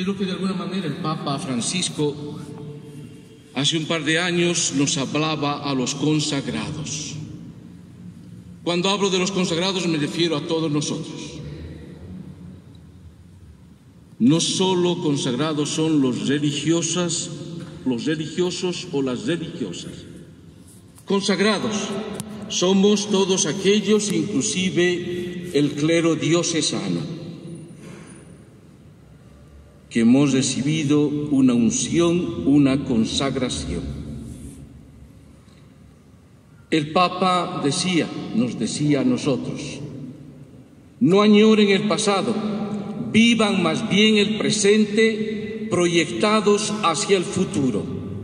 lo que de alguna manera el Papa Francisco hace un par de años nos hablaba a los consagrados. Cuando hablo de los consagrados me refiero a todos nosotros. No solo consagrados son los religiosos o las religiosas. Consagrados somos todos aquellos, inclusive el clero diocesano, que hemos recibido una unción, una consagración. El Papa nos decía a nosotros, no añoren el pasado, vivan más bien el presente, proyectados hacia el futuro.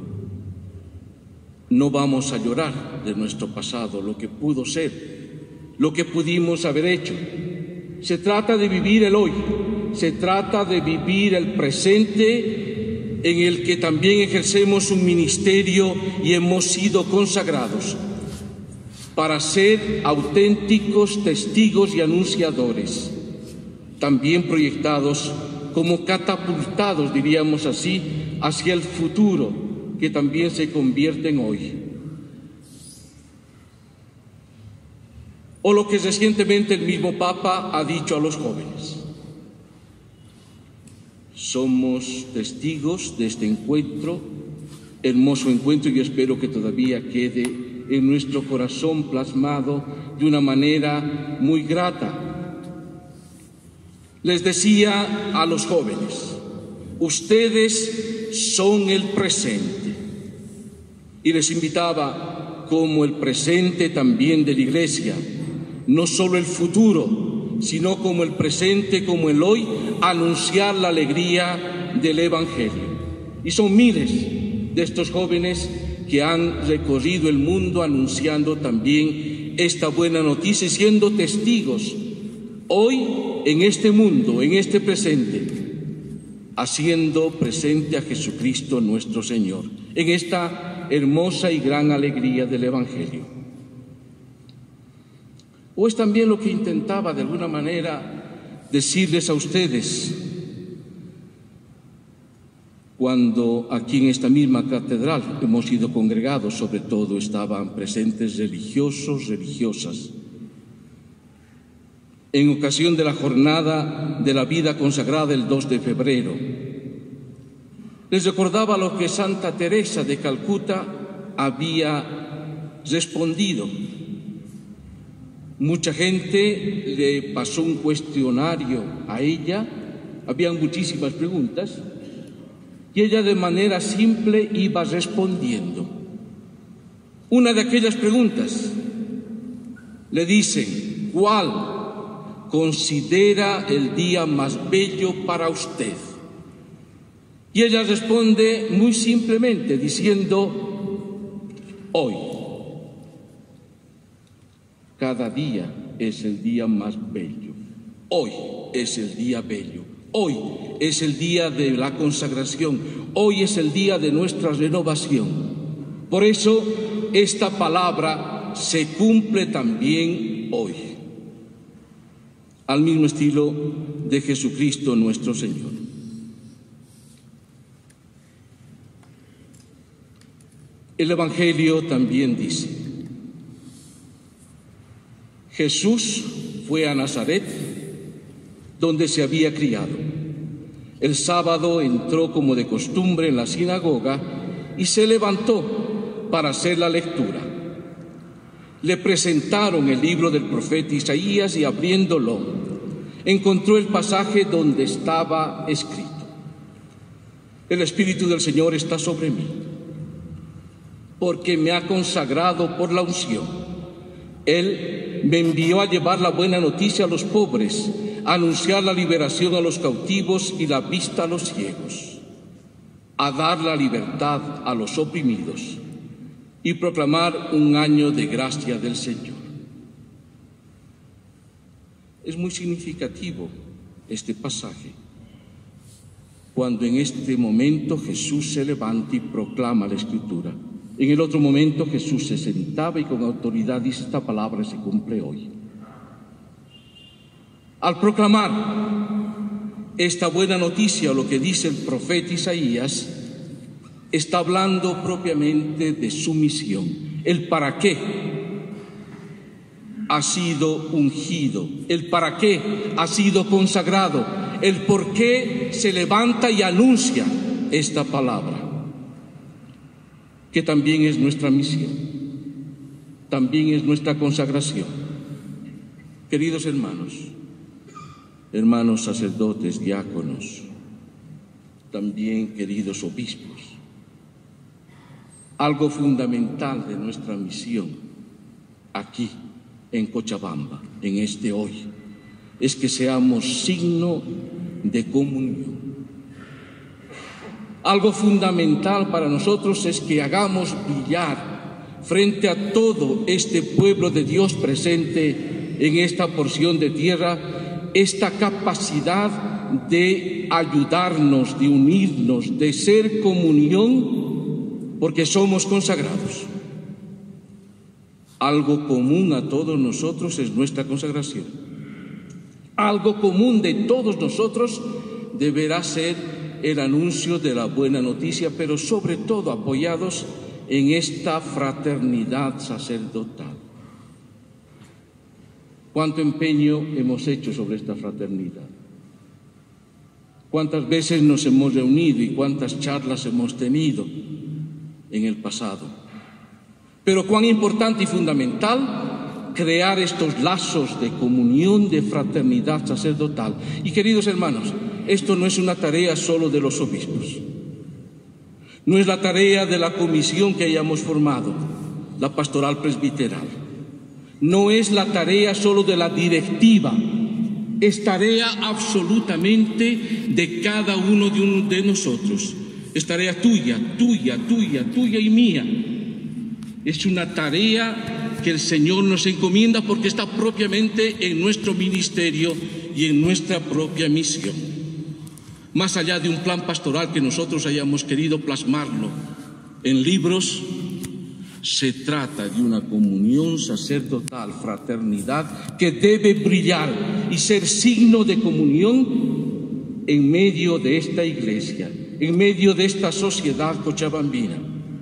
No vamos a llorar de nuestro pasado, lo que pudo ser, lo que pudimos haber hecho. Se trata de vivir el hoy, se trata de vivir el presente en el que también ejercemos un ministerio y hemos sido consagrados para ser auténticos testigos y anunciadores, también proyectados como catapultados, diríamos así, hacia el futuro que también se convierte en hoy. O lo que recientemente el mismo Papa ha dicho a los jóvenes. Somos testigos de este encuentro, hermoso encuentro, y yo espero que todavía quede en nuestro corazón plasmado de una manera muy grata. Les decía a los jóvenes, ustedes son el presente. Y les invitaba, como el presente también de la Iglesia, no solo el futuro, sino como el presente, como el hoy, a anunciar la alegría del Evangelio. Y son miles de estos jóvenes que han recorrido el mundo anunciando también esta buena noticia y siendo testigos hoy en este mundo, en este presente, haciendo presente a Jesucristo nuestro Señor, en esta hermosa y gran alegría del Evangelio. O es también lo que intentaba de alguna manera decirles a ustedes cuando aquí en esta misma catedral hemos sido congregados, sobre todo estaban presentes religiosos, religiosas. En ocasión de la jornada de la vida consagrada el 2 de febrero, les recordaba lo que Santa Teresa de Calcuta había respondido. Mucha gente le pasó un cuestionario a ella, habían muchísimas preguntas, y ella de manera simple iba respondiendo. Una de aquellas preguntas le dicen, ¿cuál considera el día más bello para usted? Y ella responde muy simplemente diciendo, hoy. Cada día es el día más bello. Hoy es el día bello. Hoy es el día de la consagración. Hoy es el día de nuestra renovación. Por eso esta palabra se cumple también hoy, al mismo estilo de Jesucristo nuestro Señor. El Evangelio también dice, Jesús fue a Nazaret, donde se había criado. El sábado entró como de costumbre en la sinagoga y se levantó para hacer la lectura. Le presentaron el libro del profeta Isaías y abriéndolo, encontró el pasaje donde estaba escrito: el Espíritu del Señor está sobre mí, porque me ha consagrado por la unción. Él me envió a llevar la buena noticia a los pobres, a anunciar la liberación a los cautivos y la vista a los ciegos, a dar la libertad a los oprimidos y proclamar un año de gracia del Señor. Es muy significativo este pasaje, cuando en este momento Jesús se levanta y proclama la Escritura. En el otro momento Jesús se sentaba y con autoridad dice: esta palabra se cumple hoy. Al proclamar esta buena noticia, o lo que dice el profeta Isaías, está hablando propiamente de su misión, el para qué ha sido ungido, el para qué ha sido consagrado, el por qué se levanta y anuncia esta palabra, que también es nuestra misión, también es nuestra consagración. Queridos hermanos, hermanos sacerdotes, diáconos, también queridos obispos, algo fundamental de nuestra misión aquí en Cochabamba, en este hoy, es que seamos signo de comunión. Algo fundamental para nosotros es que hagamos brillar frente a todo este pueblo de Dios presente en esta porción de tierra esta capacidad de ayudarnos, de unirnos, de ser comunión, porque somos consagrados. Algo común a todos nosotros es nuestra consagración. Algo común de todos nosotros deberá ser el anuncio de la buena noticia, pero sobre todo apoyados en esta fraternidad sacerdotal. ¿Cuánto empeño hemos hecho sobre esta fraternidad? ¿Cuántas veces nos hemos reunido y cuántas charlas hemos tenido en el pasado? Pero cuán importante y fundamental crear estos lazos de comunión, de fraternidad sacerdotal. Y queridos hermanos, esto no es una tarea solo de los obispos, no es la tarea de la comisión que hayamos formado, la pastoral presbiteral, no es la tarea solo de la directiva, es tarea absolutamente de cada uno de nosotros, es tarea tuya, tuya, tuya, tuya y mía. Es una tarea que el Señor nos encomienda porque está propiamente en nuestro ministerio y en nuestra propia misión. Más allá de un plan pastoral que nosotros hayamos querido plasmarlo en libros, se trata de una comunión sacerdotal, fraternidad, que debe brillar y ser signo de comunión en medio de esta iglesia, en medio de esta sociedad cochabambina.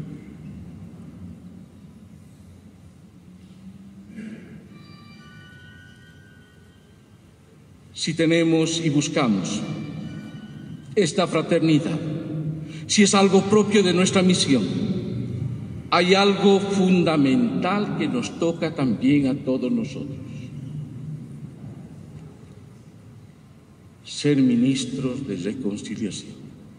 Si tenemos y buscamos esta fraternidad, si es algo propio de nuestra misión, hay algo fundamental que nos toca también a todos nosotros: ser ministros de reconciliación.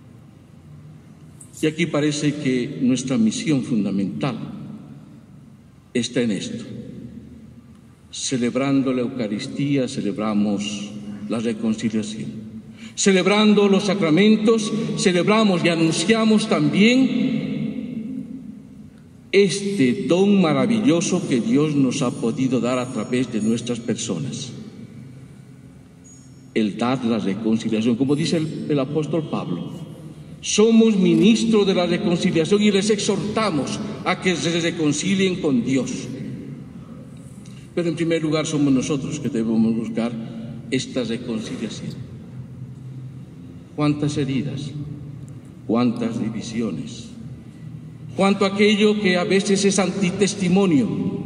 Y aquí parece que nuestra misión fundamental está en esto. Celebrando la Eucaristía, celebramos la reconciliación. Celebrando los sacramentos, celebramos y anunciamos también este don maravilloso que Dios nos ha podido dar a través de nuestras personas. El dar la reconciliación, como dice el apóstol Pablo, somos ministros de la reconciliación y les exhortamos a que se reconcilien con Dios. Pero en primer lugar somos nosotros que debemos buscar esta reconciliación. Cuántas heridas, cuántas divisiones, cuánto aquello que a veces es antitestimonio.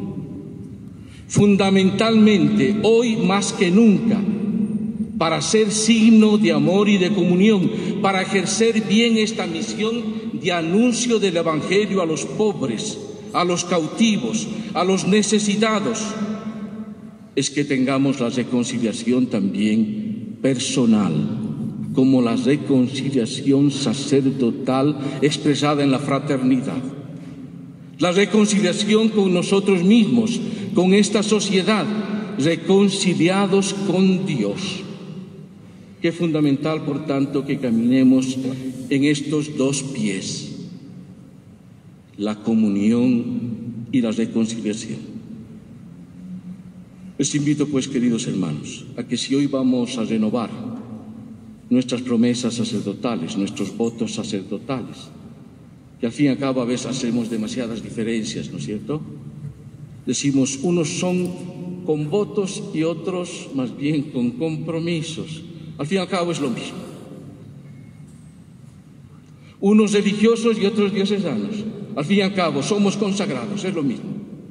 Fundamentalmente, hoy más que nunca, para ser signo de amor y de comunión, para ejercer bien esta misión de anuncio del Evangelio a los pobres, a los cautivos, a los necesitados, es que tengamos la reconciliación también personal, como la reconciliación sacerdotal expresada en la fraternidad. La reconciliación con nosotros mismos, con esta sociedad, reconciliados con Dios. Qué fundamental, por tanto, que caminemos en estos dos pies: la comunión y la reconciliación. Les invito, pues, queridos hermanos, a que si hoy vamos a renovar nuestras promesas sacerdotales, nuestros votos sacerdotales, que al fin y al cabo a veces hacemos demasiadas diferencias, ¿no es cierto? Decimos, unos son con votos y otros más bien con compromisos. Al fin y al cabo es lo mismo. Unos religiosos y otros diocesanos. Al fin y al cabo somos consagrados, es lo mismo.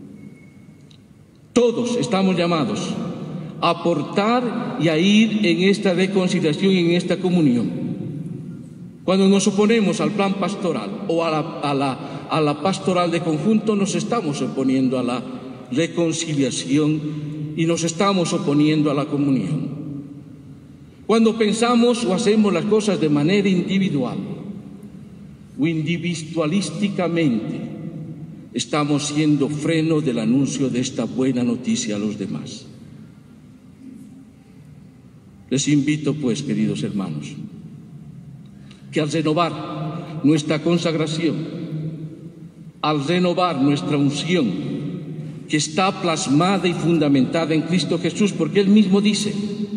Todos estamos llamados a aportar y a ir en esta reconciliación y en esta comunión. Cuando nos oponemos al plan pastoral o a la pastoral de conjunto, nos estamos oponiendo a la reconciliación y nos estamos oponiendo a la comunión. Cuando pensamos o hacemos las cosas de manera individual o individualísticamente, estamos siendo freno del anuncio de esta buena noticia a los demás. Les invito, pues, queridos hermanos, que al renovar nuestra consagración, al renovar nuestra unción, que está plasmada y fundamentada en Cristo Jesús, porque Él mismo dice: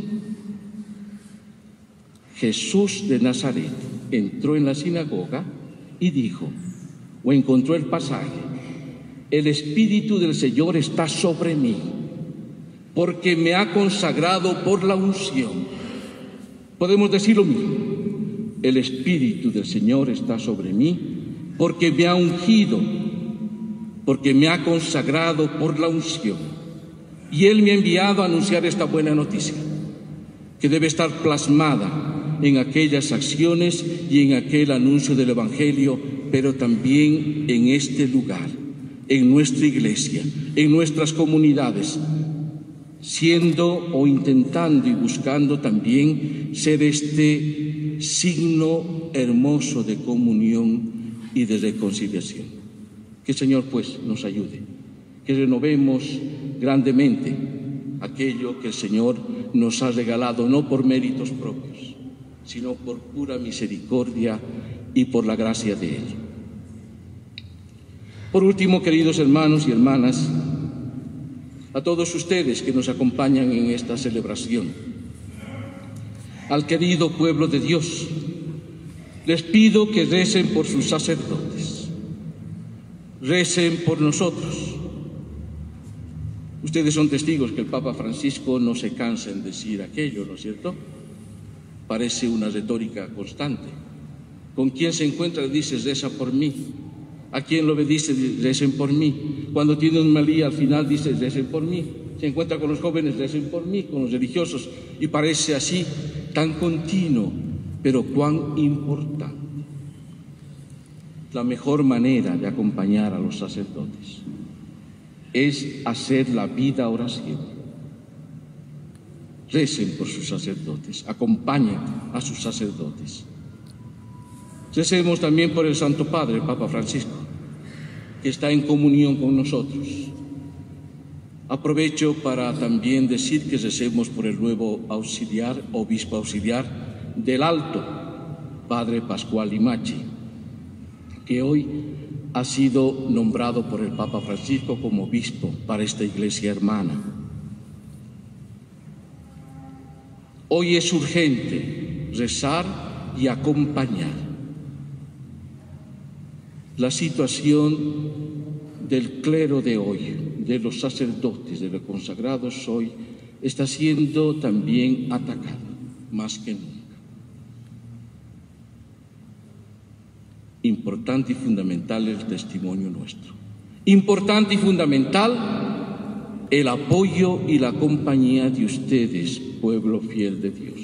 Jesús de Nazaret entró en la sinagoga y dijo, o encontró el pasaje: el Espíritu del Señor está sobre mí, porque me ha consagrado por la unción. Podemos decir lo mismo: el Espíritu del Señor está sobre mí, porque me ha ungido, porque me ha consagrado por la unción. Y Él me ha enviado a anunciar esta buena noticia, que debe estar plasmada en aquellas acciones y en aquel anuncio del Evangelio, pero también en este lugar, en nuestra iglesia, en nuestras comunidades, siendo o intentando y buscando también ser este signo hermoso de comunión y de reconciliación. Que el Señor, pues, nos ayude, que renovemos grandemente aquello que el Señor nos ha regalado, no por méritos propios, sino por pura misericordia y por la gracia de Él. Por último, queridos hermanos y hermanas, a todos ustedes que nos acompañan en esta celebración, al querido pueblo de Dios, les pido que recen por sus sacerdotes, recen por nosotros. Ustedes son testigos que el Papa Francisco no se cansa en decir aquello, ¿no es cierto? Parece una retórica constante. ¿Con quién se encuentra? Le dice: reza por mí. ¿A quién lo ve? Dice: recen por mí. Cuando tiene un mal día, al final dice: recen por mí. Se encuentra con los jóvenes: recen por mí, con los religiosos. Y parece así, tan continuo, pero cuán importante. La mejor manera de acompañar a los sacerdotes es hacer la vida oración. Recen por sus sacerdotes, acompañen a sus sacerdotes. Recemos también por el Santo Padre, el Papa Francisco, que está en comunión con nosotros. Aprovecho para también decir que recemos por el nuevo auxiliar, obispo auxiliar del Alto, Padre Pascual Limachi, que hoy ha sido nombrado por el Papa Francisco como obispo para esta iglesia hermana. Hoy es urgente rezar y acompañar. La situación del clero de hoy, de los sacerdotes, de los consagrados hoy, está siendo también atacada, más que nunca. Importante y fundamental el testimonio nuestro. Importante y fundamental el apoyo y la compañía de ustedes, pueblo fiel de Dios.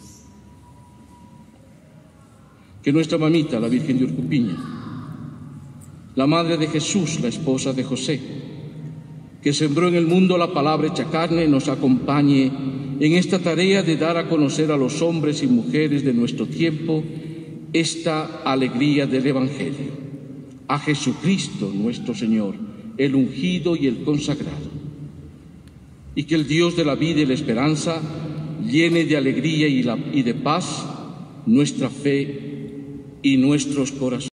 Que nuestra mamita, la Virgen de Urcupiña, la Madre de Jesús, la esposa de José, que sembró en el mundo la palabra hecha carne, nos acompañe en esta tarea de dar a conocer a los hombres y mujeres de nuestro tiempo esta alegría del Evangelio, a Jesucristo nuestro Señor, el ungido y el consagrado, y que el Dios de la vida y la esperanza llene de alegría y de paz nuestra fe y nuestros corazones.